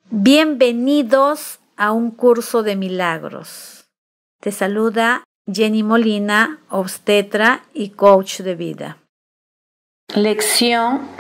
Bienvenidos a un curso de milagros. Te saluda Jenny Molina, obstetra y coach de vida. Lección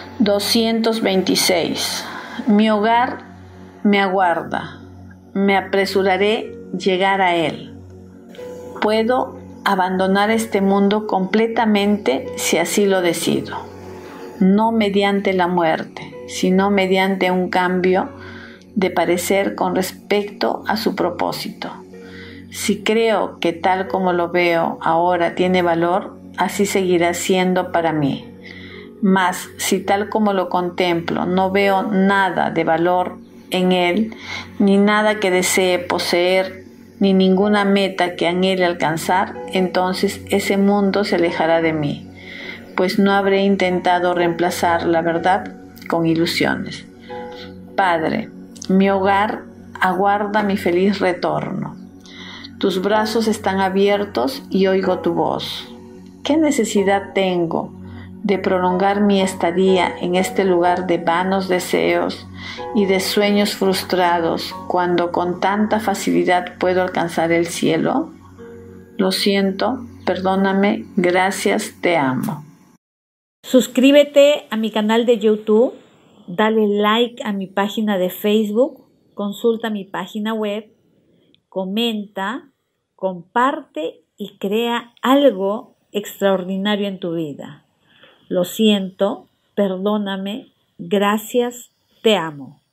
226. Mi hogar me aguarda. Me apresuraré llegar a él. Puedo abandonar este mundo completamente si así lo decido. No mediante la muerte, sino mediante un cambio de parecer con respecto a su propósito. Si creo que tal como lo veo ahora tiene valor, así seguirá siendo para mí. Mas si tal como lo contemplo no veo nada de valor en él, ni nada que desee poseer, ni ninguna meta que anhele alcanzar, entonces ese mundo se alejará de mí, pues no habré intentado reemplazar la verdad con ilusiones. Padre, mi hogar aguarda mi feliz retorno. Tus brazos están abiertos y oigo tu voz. ¿Qué necesidad tengo de prolongar mi estadía en este lugar de vanos deseos y de sueños frustrados cuando con tanta facilidad puedo alcanzar el cielo? Lo siento, perdóname, gracias, te amo. Suscríbete a mi canal de YouTube, dale like a mi página de Facebook, consulta mi página web, comenta, comparte y crea algo extraordinario en tu vida. Lo siento, perdóname, gracias, te amo.